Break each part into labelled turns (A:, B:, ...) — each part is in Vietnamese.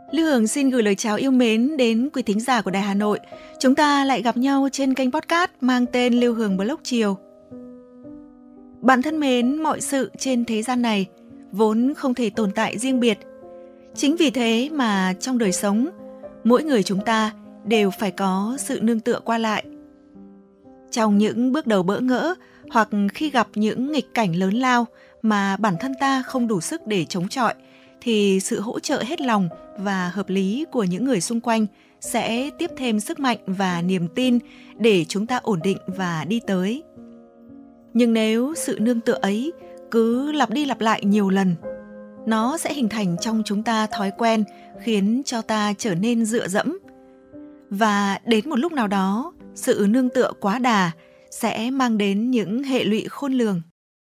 A: Lưu Hương xin gửi lời chào yêu mến đến quý thính giả của Đài Hà Nội. Chúng ta lại gặp nhau trên kênh podcast mang tên Lưu Hương Blog Chiều. Bạn thân mến, mọi sự trên thế gian này vốn không thể tồn tại riêng biệt. Chính vì thế mà trong đời sống, mỗi người chúng ta đều phải có sự nương tựa qua lại. Trong những bước đầu bỡ ngỡ hoặc khi gặp những nghịch cảnh lớn lao mà bản thân ta không đủ sức để chống chọi, thì sự hỗ trợ hết lòng và hợp lý của những người xung quanh sẽ tiếp thêm sức mạnh và niềm tin để chúng ta ổn định và đi tới. Nhưng nếu sự nương tựa ấy cứ lặp đi lặp lại nhiều lần, nó sẽ hình thành trong chúng ta thói quen khiến cho ta trở nên dựa dẫm. Và đến một lúc nào đó, sự nương tựa quá đà sẽ mang đến những hệ lụy khôn lường.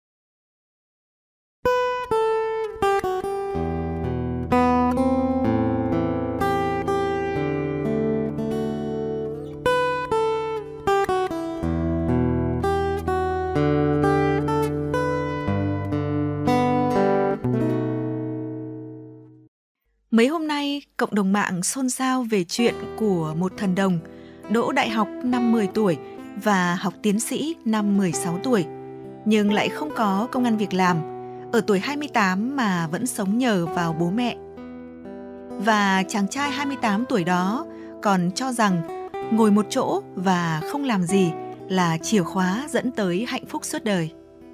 A: Mấy hôm nay, cộng đồng mạng xôn xao về chuyện của một thần đồng đỗ đại học năm 10 tuổi và học tiến sĩ năm 16 tuổi, nhưng lại không có công ăn việc làm, ở tuổi 28 mà vẫn sống nhờ vào bố mẹ. Và chàng trai 28 tuổi đó còn cho rằng ngồi một chỗ và không làm gì là chìa khóa dẫn tới hạnh phúc suốt đời.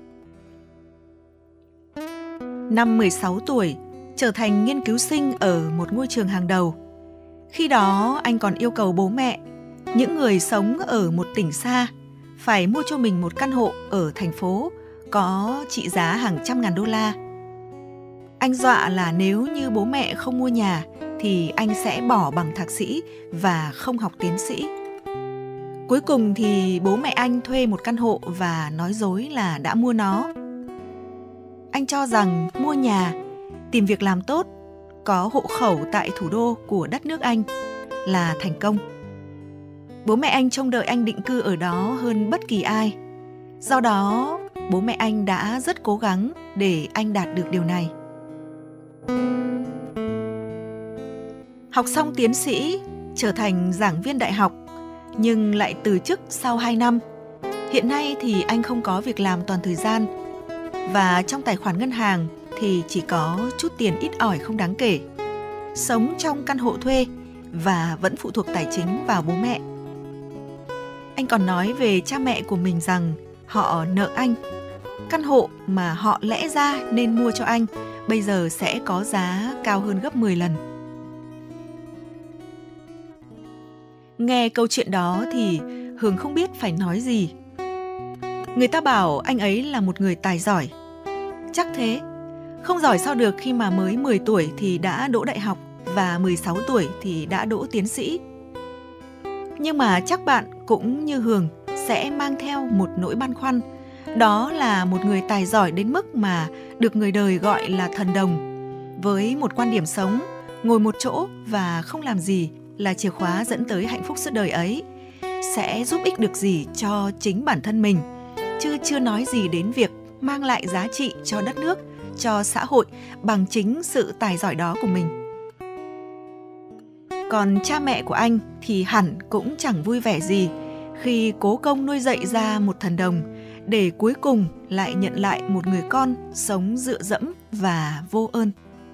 A: Năm 16 tuổi, trở thành nghiên cứu sinh ở một ngôi trường hàng đầu. Khi đó anh còn yêu cầu bố mẹ, những người sống ở một tỉnh xa, phải mua cho mình một căn hộ ở thành phố có trị giá hàng trăm ngàn đô la. Anh dọa là nếu như bố mẹ không mua nhà thì anh sẽ bỏ bằng thạc sĩ và không học tiến sĩ. Cuối cùng thì bố mẹ anh thuê một căn hộ và nói dối là đã mua nó. Anh cho rằng mua nhà, tìm việc làm tốt, có hộ khẩu tại thủ đô của đất nước Anh là thành công. Bố mẹ anh trông đợi anh định cư ở đó hơn bất kỳ ai. Do đó, bố mẹ anh đã rất cố gắng để anh đạt được điều này. Học xong tiến sĩ, trở thành giảng viên đại học, nhưng lại từ chức sau 2 năm. Hiện nay thì anh không có việc làm toàn thời gian, và trong tài khoản ngân hàng thì chỉ có chút tiền ít ỏi không đáng kể. Sống trong căn hộ thuê và vẫn phụ thuộc tài chính vào bố mẹ. Anh còn nói về cha mẹ của mình rằng họ nợ anh. Căn hộ mà họ lẽ ra nên mua cho anh bây giờ sẽ có giá cao hơn gấp 10 lần. Nghe câu chuyện đó thì Hương không biết phải nói gì. Người ta bảo anh ấy là một người tài giỏi. Chắc thế. Không giỏi sao được khi mà mới 10 tuổi thì đã đỗ đại học và 16 tuổi thì đã đỗ tiến sĩ. Nhưng mà chắc bạn cũng như Hương sẽ mang theo một nỗi băn khoăn. Đó là một người tài giỏi đến mức mà được người đời gọi là thần đồng. Với một quan điểm sống, ngồi một chỗ và không làm gì là chìa khóa dẫn tới hạnh phúc suốt đời ấy, sẽ giúp ích được gì cho chính bản thân mình, chứ chưa nói gì đến việc mang lại giá trị cho đất nước, cho xã hội bằng chính sự tài giỏi đó của mình. Còn cha mẹ của anh thì hẳn cũng chẳng vui vẻ gì khi cố công nuôi dạy ra một thần đồng để cuối cùng lại nhận lại một người con sống dựa dẫm và vô ơn.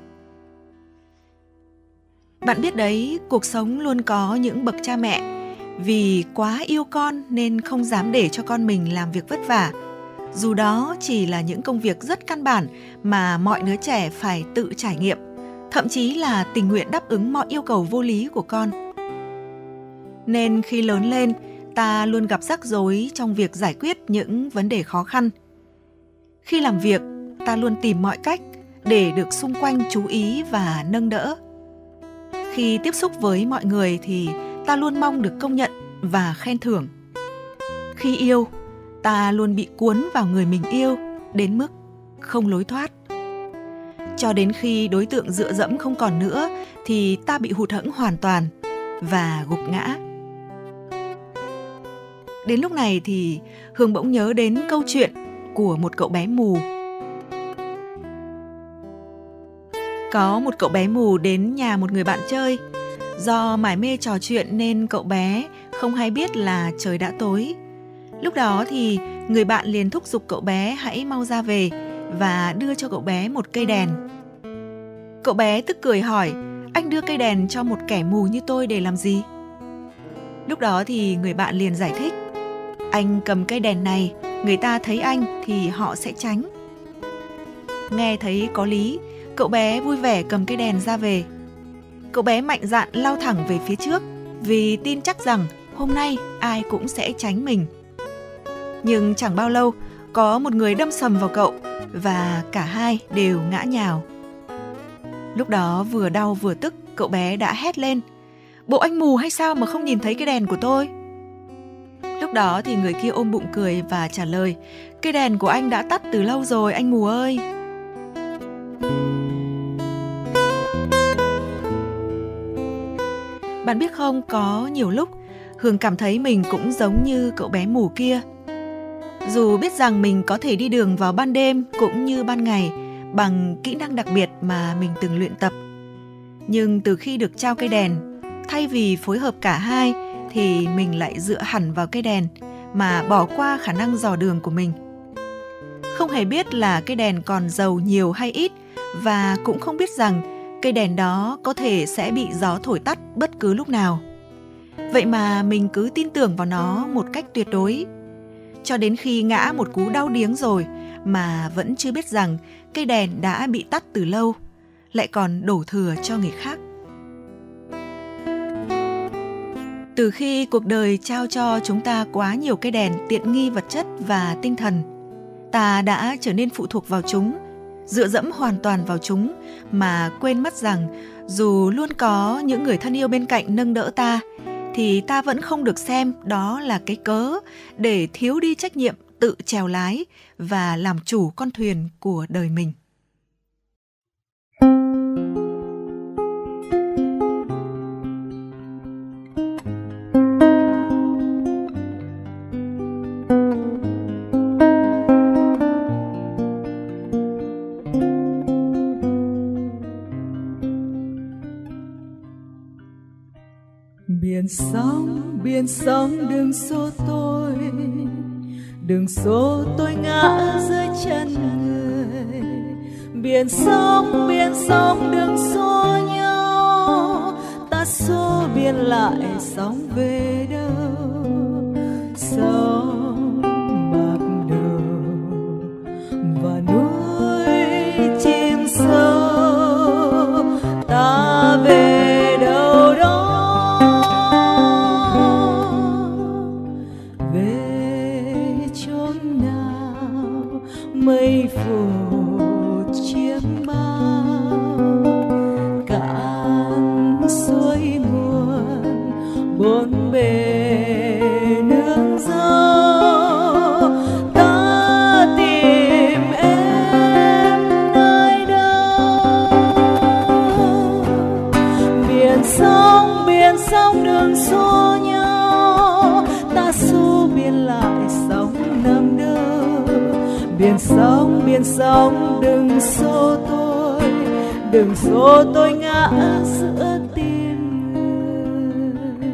A: Bạn biết đấy, cuộc sống luôn có những bậc cha mẹ vì quá yêu con nên không dám để cho con mình làm việc vất vả, dù đó chỉ là những công việc rất căn bản mà mọi đứa trẻ phải tự trải nghiệm, thậm chí là tình nguyện đáp ứng mọi yêu cầu vô lý của con. Nên khi lớn lên, ta luôn gặp rắc rối trong việc giải quyết những vấn đề khó khăn. Khi làm việc, ta luôn tìm mọi cách để được xung quanh chú ý và nâng đỡ. Khi tiếp xúc với mọi người thì ta luôn mong được công nhận và khen thưởng. Khi yêu, ta luôn bị cuốn vào người mình yêu đến mức không lối thoát. Cho đến khi đối tượng dựa dẫm không còn nữa thì ta bị hụt hẫng hoàn toàn và gục ngã. Đến lúc này thì Hương bỗng nhớ đến câu chuyện của một cậu bé mù. Có một cậu bé mù đến nhà một người bạn chơi. Do mải mê trò chuyện nên cậu bé không hay biết là trời đã tối. Lúc đó thì người bạn liền thúc giục cậu bé hãy mau ra về và đưa cho cậu bé một cây đèn. Cậu bé tức cười hỏi, anh đưa cây đèn cho một kẻ mù như tôi để làm gì? Lúc đó thì người bạn liền giải thích, anh cầm cây đèn này, người ta thấy anh thì họ sẽ tránh. Nghe thấy có lý, cậu bé vui vẻ cầm cây đèn ra về. Cậu bé mạnh dạn lao thẳng về phía trước vì tin chắc rằng hôm nay ai cũng sẽ tránh mình. Nhưng chẳng bao lâu, có một người đâm sầm vào cậu và cả hai đều ngã nhào. Lúc đó vừa đau vừa tức, cậu bé đã hét lên, bộ anh mù hay sao mà không nhìn thấy cái đèn của tôi? Lúc đó thì người kia ôm bụng cười và trả lời, cây đèn của anh đã tắt từ lâu rồi anh mù ơi. Bạn biết không, có nhiều lúc Hường cảm thấy mình cũng giống như cậu bé mù kia. Dù biết rằng mình có thể đi đường vào ban đêm cũng như ban ngày bằng kỹ năng đặc biệt mà mình từng luyện tập, nhưng từ khi được trao cây đèn, thay vì phối hợp cả hai thì mình lại dựa hẳn vào cây đèn mà bỏ qua khả năng dò đường của mình. Không hề biết là cây đèn còn dầu nhiều hay ít, và cũng không biết rằng cây đèn đó có thể sẽ bị gió thổi tắt bất cứ lúc nào. Vậy mà mình cứ tin tưởng vào nó một cách tuyệt đối, cho đến khi ngã một cú đau điếng rồi mà vẫn chưa biết rằng cây đèn đã bị tắt từ lâu, lại còn đổ thừa cho người khác. Từ khi cuộc đời trao cho chúng ta quá nhiều cây đèn tiện nghi vật chất và tinh thần, ta đã trở nên phụ thuộc vào chúng, dựa dẫm hoàn toàn vào chúng mà quên mất rằng dù luôn có những người thân yêu bên cạnh nâng đỡ ta, thì ta vẫn không được xem đó là cái cớ để thiếu đi trách nhiệm tự chèo lái và làm chủ con thuyền của đời mình.
B: Biển sóng đừng xô tôi ngã dưới chân người. Biển sóng đừng xô nhau, ta xô biển lại sóng về đâu. Sóng bạc đầu và núi chìm sâu, ta về đâu đó. Mây phủ chiếc bao, cạn suối nguồn bốn bề nương dâu. Ta tìm em nơi đâu? Biển sóng đừng xô nhau, ta xô biển lại sóng nằm đâu. Biển sóng đừng xô tôi ngã giữa tim người.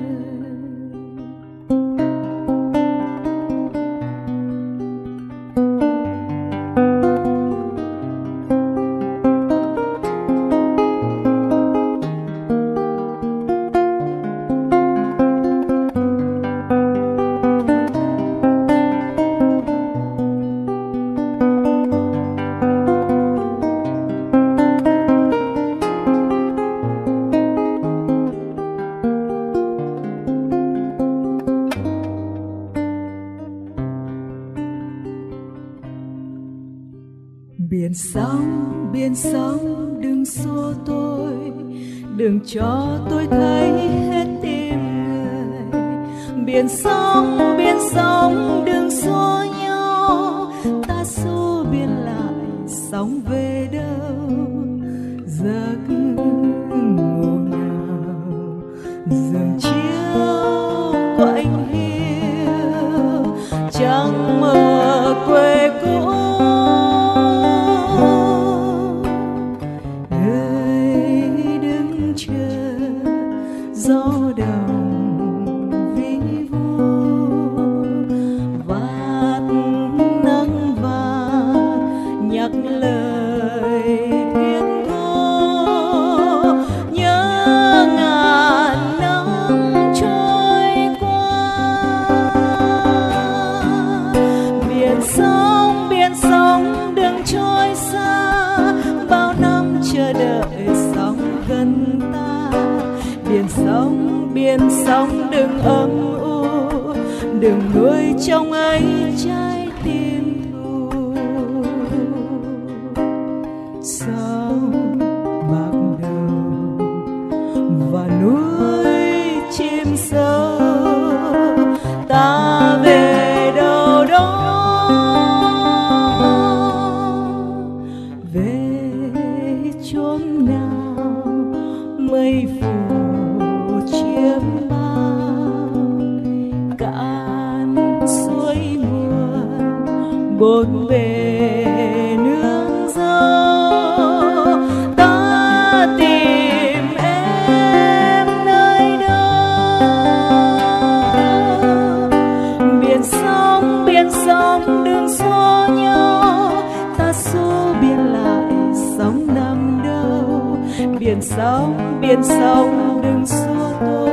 B: Biển sóng đừng xô tôi, đừng cho tôi thấy hết tim người. Biển sóng đừng xô nhau, ta xô biển lại sóng về đâu. Giấc ngủ nào dường chiếu quạnh hiu, chẳng mơ quê cũ. gió đồng vi vu, vạt nắng vàng nhắc lời thiết tha, nhớ ngàn năm trôi qua. Biển sóng đừng trôi xa, bao năm chờ đợi sóng gần ta. Biển sóng đừng âm u, đừng nuôi trong ấy trái tim thù. Sóng bạc đầu và núi chim sâu, ta về đâu đó, về chốn nào mây phủ chiếm bao. Cạn suối nguồn bốn bề nương dâu, ta tìm em nơi đâu. Biển sóng đừng xô nhau, ta xô biển lại sóng nằm đâu. Biển sóng đừng xô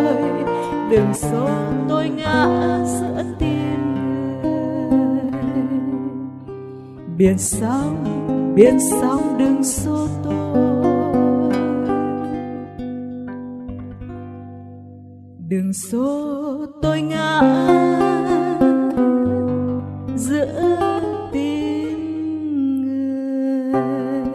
B: tôi ngã giữa tim người. Biển sóng đừng xô tôi, đừng xô tôi ngã giữa tim người.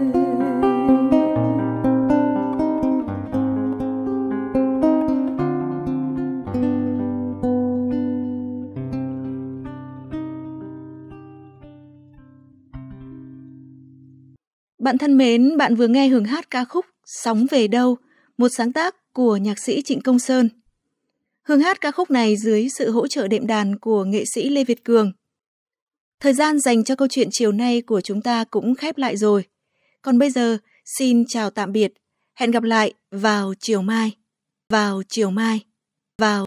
A: Bạn thân mến, bạn vừa nghe Hường hát ca khúc Sóng Về Đâu, một sáng tác của nhạc sĩ Trịnh Công Sơn. Hường hát ca khúc này dưới sự hỗ trợ đệm đàn của nghệ sĩ Lê Việt Cường. Thời gian dành cho câu chuyện chiều nay của chúng ta cũng khép lại rồi. Còn bây giờ, xin chào tạm biệt. Hẹn gặp lại vào chiều mai.